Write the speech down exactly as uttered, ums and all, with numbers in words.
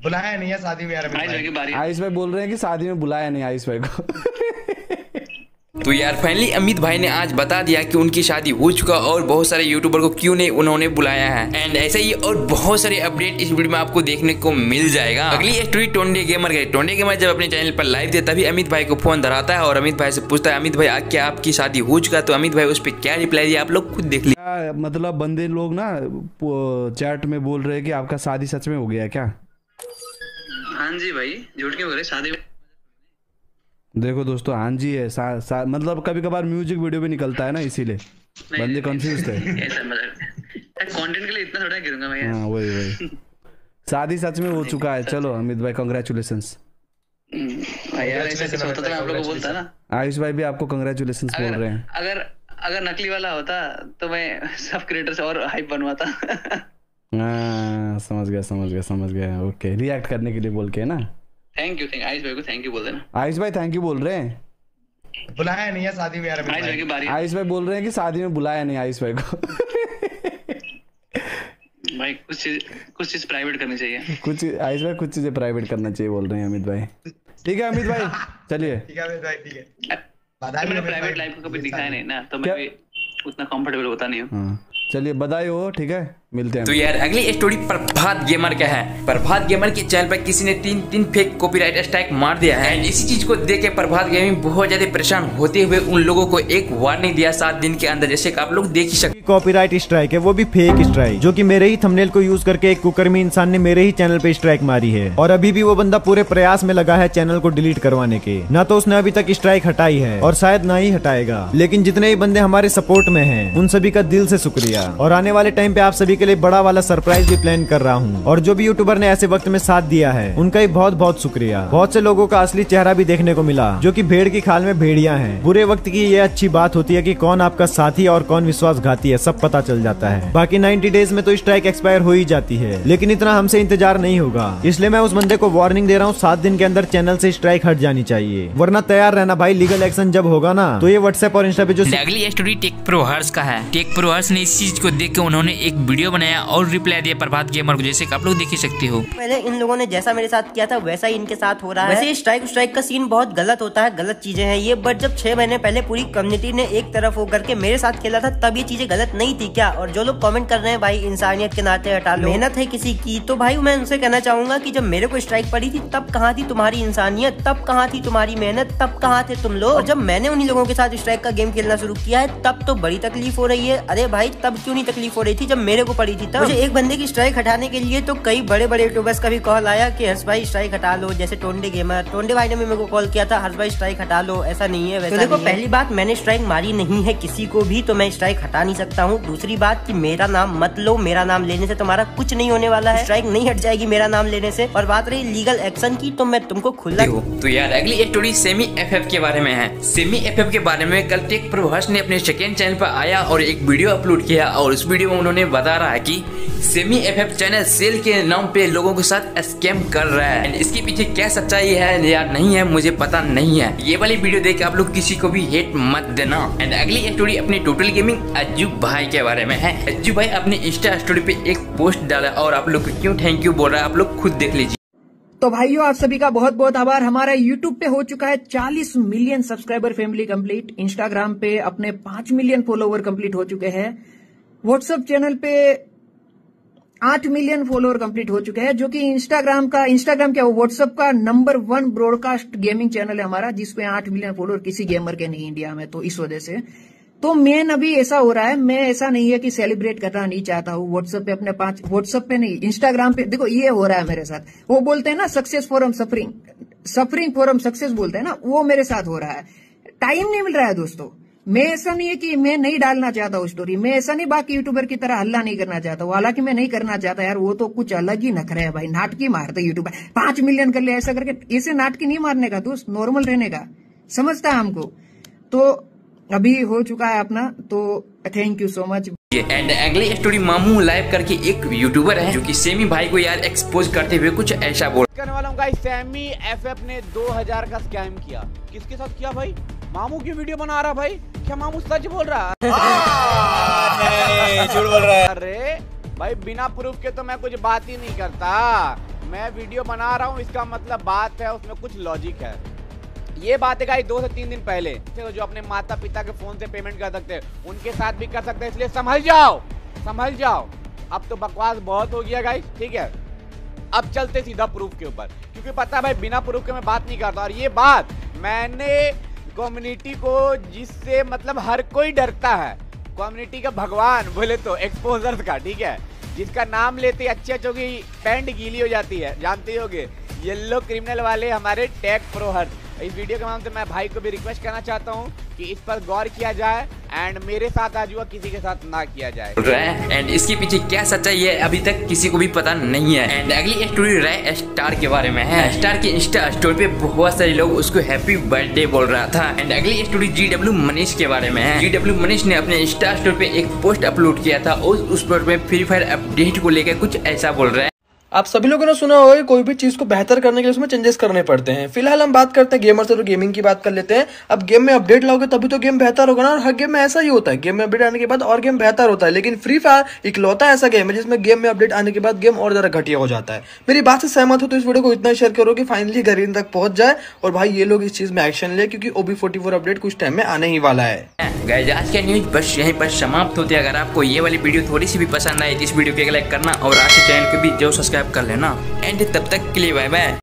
बुलाया नहीं है शादी में यार। आयुष भाई बोल रहे हैं कि शादी में बुलाया नहीं आयुष भाई को। तो यार फाइनली अमित भाई ने आज बता दिया कि उनकी शादी हो चुका और बहुत सारे यूट्यूबर को क्यों नहीं उन्होंने बुलाया है। एंड ऐसे ही और बहुत सारे अपडेट इस वीडियो में आपको देखने को मिल जाएगा। अगली स्टोरी टोंडे गेमर गए। टोंडे गेमर जब अपने चैनल पर लाइव थे तभी अमित भाई को फोन धराता है और अमित भाई से पूछता है अमित भाई क्या आपकी शादी हो चुका? तो अमित भाई उस पर क्या रिप्लाई दिया आप लोग खुद देख लीजिए। मतलब बंदे लोग ना चैट में बोल रहे हैं कि आपका शादी सच में हो गया क्या? हाँ जी भाई, झूठ क्यों बोल रहे? शादी देखो दोस्तों, हाँ जी है सा, सा, मतलब कभी कभार म्यूजिक वीडियो भी निकलता है ना, इसीलिए बंदे कंफ्यूज थे। कंटेंट के लिए इतना थोड़ा गिरूंगा मैं। हाँ वही वही शादी सच में हो चुका है। चलो अमित भाई कंग्रेचुलेशंस। यार ऐसा कुछ होता तो मैं आप लोगों को बोलता ना। आयुष भाई भी आपको कंग्रेचुलेशंस बोल रहे हैं। अगर अगर नकली वाला होता तो मैं सब क्रिएटर से और हाइप बनवाता। हाँ समझ गया समझ गया समझ गया। ओके, रिएक्ट करने के लिए बोल के ना। Thank you. आयुष भाई को थैंक यू बोल देना। आयुष भाई थैंक यू बोल रहे हैं। बुलाया नहीं है शादी में यार। आयुष भाई की बारी। आयुष भाई बोल रहे हैं कि शादी में बुलाया नहीं आयुष भाई को। भाई कुछ चीज कुछ चीज प्राइवेट करनी चाहिए। कुछ आयुष भाई कुछ चीजें प्राइवेट करना चाहिए बोल रहे हैं अमित भाई। ठीक है अमित भाई चलिए। ठीक है अमित भाई ठीक है। मैंने प्राइवेट लाइफ को कभी दिखाया नहीं ना, तो मैं भी उतना कंफर्टेबल होता नहीं हूँ। चलिए बधाई हो। ठीक है मिलते हैं। तो यार अगली स्टोरी प्रभात गेमर का है। प्रभात गेमर के चैनल पर किसी ने तीन तीन फेक कॉपीराइट स्ट्राइक मार दिया है। एंड इसी चीज को देख के प्रभात गेमिंग बहुत ज्यादा परेशान होते हुए उन लोगों को एक वार्निंग दिया सात दिन के अंदर, जैसे कि आप लोग देख ही सकते। कॉपीराइट स्ट्राइक है, वो भी फेक स्ट्राइक, जो कि मेरे ही थंबनेल को यूज करके एक कुकर्मी इंसान ने मेरे ही चैनल पे स्ट्राइक मारी है। और अभी भी वो बंदा पूरे प्रयास में लगा है चैनल को डिलीट करवाने के। ना तो उसने अभी तक स्ट्राइक हटाई है और शायद ना ही हटाएगा। लेकिन जितने ही बंदे हमारे सपोर्ट में हैं, उन सभी का दिल से शुक्रिया। और आने वाले टाइम पे आप सभी के लिए बड़ा वाला सरप्राइज भी प्लान कर रहा हूँ। और जो भी यूट्यूबर ने ऐसे वक्त में साथ दिया है उनका ही बहुत बहुत शुक्रिया। बहुत से लोगों का असली चेहरा भी देखने को मिला, जो कि भेड़ की खाल में भेड़िया हैं। बुरे वक्त की ये अच्छी बात होती है कि कौन आपका साथी और कौन विश्वासघाती है, सब पता चल जाता है। बाकी नाइन्टी डेज में तो स्ट्राइक एक्सपायर हो ही जाती है, लेकिन इतना हमसे इंतजार नहीं होगा। इसलिए मैं उस बंदे को वार्निंग दे रहा हूँ, सात दिन के अंदर चैनल से स्ट्राइक हट जानी चाहिए, वरना तैयार रहना भाई। लीगल एक्शन जब होगा ना तो ये व्हाट्सएप और इंस्टा पे जो। अगली स्टोरी टेक प्रो हर्ष का है। टेक प्रो हर्ष ने इस चीज को देख के उन्होंने एक वीडियो बनाया और रिप्लाई दिया प्रभात गेमर को, जैसे कि आप लोग देख ही सकते हो। पहले इन लोगों ने जैसा मेरे साथ किया था वैसा ही इनके साथ हो रहा है। वैसे स्ट्राइक स्ट्राइक का सीन बहुत गलत होता है, गलत चीजें हैं ये। बट जब छह महीने पहले पूरी कम्युनिटी ने एक तरफ होकर के मेरे साथ खेला था तब ये चीजें गलत नहीं थी क्या? और जो लोग कमेंट कर रहे हैं भाई इंसानियत के नाते हटा लो, मेहनत है किसी की, तो भाई मैं उनसे कहना चाहूंगा कि जब मेरे को स्ट्राइक पड़ी थी तब कहाँ थी तुम्हारी इंसानियत, तब कहाँ थी तुम्हारी मेहनत, तब कहाँ थे तुम लोग? और जब मैंने उन्हीं लोगों के साथ स्ट्राइक का गेम खेलना शुरू किया है तब तो बड़ी तकलीफ हो रही है। अरे भाई तब क्यों नहीं तकलीफ हो रही थी जब मेरे को पड़ी थी? तब मुझे एक बंदे की स्ट्राइक हटाने के लिए तो कई बड़े बड़े यूट्यूबर्स का भी कॉल आया कि हर्ष भाई स्ट्राइक हटा लो, जैसे टोंडे गेमर, टोंडे भाई ने भी मेरे को कॉल किया था हर्ष भाई स्ट्राइक हटा लो, ऐसा नहीं है वैसा। तो देखो पहली बात मैंने स्ट्राइक मारी नहीं है किसी को भी, तो मैं स्ट्राइक हटा नहीं सकता हूँ। दूसरी बात कि मेरा नाम मत लो, मेरा नाम लेने से तुम्हारा कुछ नहीं होने वाला है, स्ट्राइक नहीं हट जाएगी मेरा नाम लेने से। और बात रही लीगल एक्शन की तो मैं तुमको खुला। तो यार अगली स्टोरी सेमी एफएफ के बारे में है। सेमी एफएफ के बारे में कल टेक प्रो हर्ष ने अपने सेकेंड चैनल पर आया और एक वीडियो अपलोड किया और उस वीडियो में उन्होंने बता रहा है कि सेमी एफएफ चैनल सेल के नाम पे लोगों के साथ स्कैम कर रहा है। इसके पीछे क्या सच्चाई है या नहीं है मुझे पता नहीं है। ये वाली वीडियो देख के आप लोग किसी को भी हेट मत देना। एंड अगली स्टोरी अपनी टोटल गेमिंग अज्जू भाई के बारे में है। अज्जू भाई अपने इंस्टा स्टोरी पे एक पोस्ट डाला और आप लोग को क्यों थैंक यू बोल रहा है आप लोग खुद देख लीजिए। तो भाइयों आप सभी का बहुत बहुत आभार। हमारा यूट्यूब पे हो चुका है चालीस million subscriber family complete. Instagram पे अपने पांच मिलियन फॉलोवर कंप्लीट हो चुके हैं। व्हाट्सएप चैनल पे आठ मिलियन फॉलोअर कंप्लीट हो चुके हैं, जो कि इंस्टाग्राम का इंस्टाग्राम क्या व्हाट्सएप का number one broadcast gaming channel है हमारा, जिसपे आठ मिलियन फॉलोअर किसी गेमर के नहीं इंडिया में। तो इस वजह से तो मेन अभी ऐसा हो रहा है, मैं ऐसा नहीं है कि सेलिब्रेट करना नहीं चाहता हूँ व्हाट्सएप पे अपने पांच, व्हाट्सएप पे नहीं इंस्टाग्राम पे। देखो ये हो रहा है मेरे साथ, वो बोलते हैं ना success from suffering, suffering from success बोलते हैं ना, वो मेरे साथ हो रहा है। टाइम नहीं मिल रहा है दोस्तों। मैं ऐसा नहीं है कि मैं नहीं डालना चाहता हूँ स्टोरी, मैं ऐसा नहीं बाकी यूट्यूबर की तरह हल्ला नहीं करना चाहता हूँ, हालांकि मैं नहीं करना चाहता यार, वो तो कुछ अलग ही नखरे है भाई, नाटकी मारते यूट्यूबर। पांच मिलियन कर लिया ऐसा करके, ऐसे नाटकी नहीं मारने का दोस्त, नॉर्मल रहने का, समझता है हमको। तो अभी हो चुका है अपना, तो thank you so much. And अगली स्टोरी मामू लाइव करके एक यूट्यूबर है जो कि सेमी भाई को यार एक्सपोज करते हुए कुछ ऐसा बोल करने वाला हूँ गाइस। सेमी एफएफ ने दो हज़ार का स्कैम किया। किसके साथ किया भाई? मामू की वीडियो बना रहा भाई। क्या मामू सच बोल रहा है? नहीं झूठ बोल रहा है। अरे भाई बिना प्रूफ के तो मैं कुछ बात ही नहीं करता। मैं वीडियो बना रहा हूँ, इसका मतलब बात है उसमें कुछ लॉजिक है। ये बात है गाइस दो से तीन दिन पहले, तो जो अपने माता पिता के फोन से पेमेंट कर सकते हैं उनके साथ भी कर सकते हैं, इसलिए संभल जाओ संभल जाओ। अब तो बकवास बहुत हो गया गाइस, ठीक है। अब चलते सीधा प्रूफ के ऊपर, क्योंकि पता है भाई बिना प्रूफ के मैं बात नहीं करता। और ये बात मैंने कम्युनिटी को, जिससे मतलब हर कोई डरता है, कम्युनिटी का भगवान बोले तो एक्सपोजर्स का, ठीक है, जिसका नाम लेते अच्छे अच्छों की पैंट गीली हो जाती है, जानते होगे, येलो क्रिमिनल वाले हमारे टेक प्रो हर्ष। इस वीडियो के माध्यम से मैं भाई को भी रिक्वेस्ट करना चाहता हूँ कि इस पर गौर किया जाए एंड मेरे साथ आज हुआ किसी के साथ ना किया जाए। एंड इसके पीछे क्या सच्चाई है अभी तक किसी को भी पता नहीं है। एंड अगली स्टोरी राय स्टार के बारे में है। स्टार के इंस्टा स्टोरी पे बहुत सारे लोग उसको हैप्पी बर्थडे बोल रहा था। एंड अगली स्टोरी जी डब्ल्यू मनीष के बारे में है। जी डब्ल्यू मनीष ने अपने इंस्टा स्टोरी पे एक पोस्ट अपलोड किया था और उस पोस्ट में फ्री फायर अपडेट को लेकर कुछ ऐसा बोल रहा है। आप सभी लोगों ने सुना होगा कोई भी चीज को बेहतर करने के लिए उसमें चेंजेस करने पड़ते हैं। फिलहाल हम बात करते हैं गेमर से, तो गेमिंग की बात कर लेते हैं। अब गेम में अपडेट लाओगे तभी तो गेम बेहतर होगा ना, और हर गेम में ऐसा ही होता है, गेम में अपडेट आने के बाद और गेम बेहतर होता है। लेकिन फ्री फायर इकलौता ऐसा गेम है जिसमें गेम में अपडेट आने के बाद गेम और ज्यादा घटिया हो जाता है। मेरी बात से सहमत हो तो इस वीडियो को इतना शेयर करो कि फाइनली ग्रीन तक पहुंच जाए और भाई ये लोग इस चीज में एक्शन ले, क्योंकि O B forty four update कुछ टाइम में आने ही वाला है। गाइस आज का न्यूज बस यहीं पर समाप्त होती है। अगर आपको ये वाली वीडियो थोड़ी सी भी पसंद आई तो इस वीडियो को लाइक करना और आज के चैनल को भी जरूर सब्सक्राइब कर लेना। एंड तब तक के लिए बाय बाय।